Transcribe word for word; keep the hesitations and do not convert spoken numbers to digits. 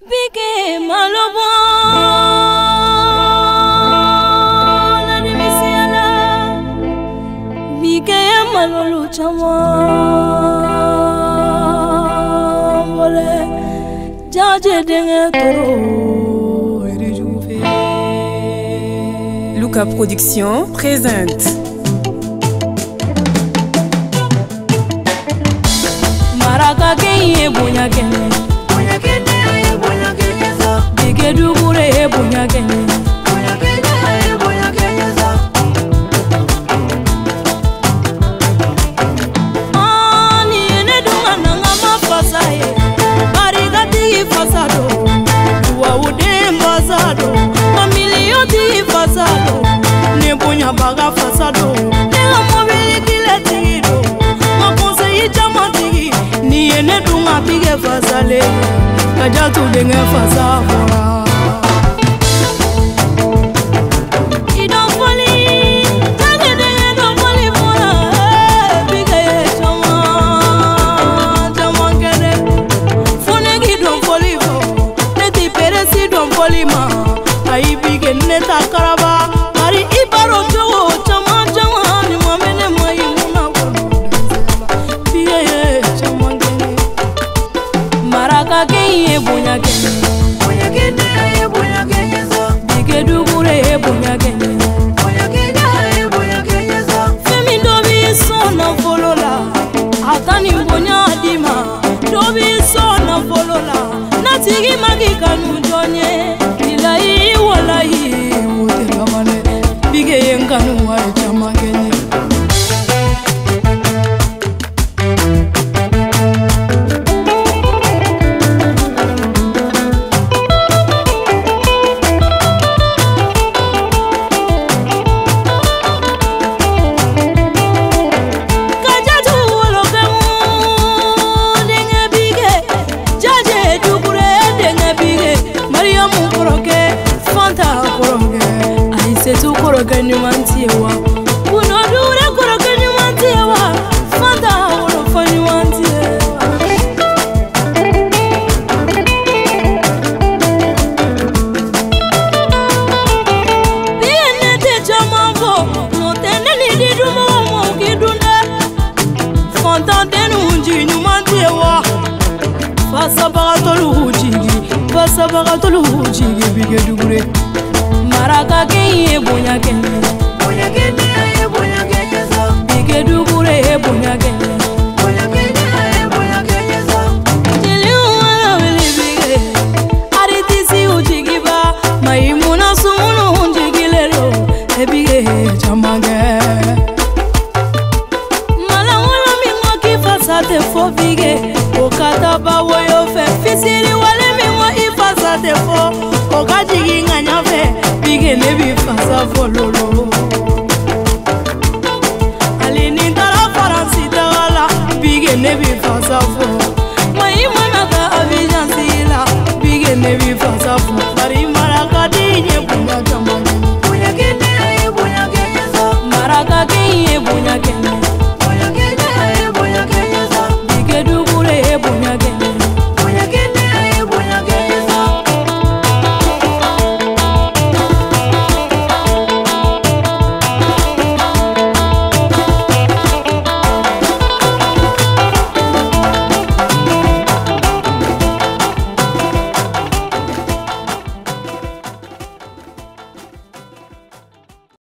Bige malobo la dimisiala Bige malolu chama Mole jaje denge toro ere juve Luca Production présente Maraka kenye bunya kenye Bunya kenye aye bunya kenye za Bige dugure e bunya kenye Bunya kenye aye bunya kenye za Ani ene dunga nanga mafasa ye Bariga ti fasado Uwa ude mbazado Mamilio ti fasado Ne bunya baga fasado Nega mobili kile tigido Makonseyi chama tigi Ni ene dunga bige fasale Kajatu denge fasavora Ayi bige neta karaba mari ibaro jowo chama chama ni mwamene mwayi muna kono bige ye chama gene maraka kenye bunya kenye Bunya kenye aye bunya kenye za bige dugure e bunya kenye Bunya kenye aye bunya kenye za femi dobi sona folola atani bunya dima dobi sona folola natigi magi kanu jonye ilayi walayi muteramane bige yenkanu wa chama kenye Setu koroga nyumantiwa Uno dure koroga nyumantiwa Fanta uno fa nyumantiwa Biye nete chamambo Notene lidi dumo mo kidunde Fanta denu unji nyumantiwa Fasa bagatolu hujigi Fasa bagatolu hujigi bige dugure Maraka kenye bunya kenye Bunya kenye aye bunya kenye za Bige dugure e bunya kenye Bunya kenye aye bunya kenye za Jili umana wili bige Aritisi ujigiba Maimuna sumunu unjigilelo E bige chamange Mala wala mingwa kifasate fo bige Okataba woyo fe Fisiri wale mingwa ifasate fo Okajigi nganya fe Bige nebi fasa fololo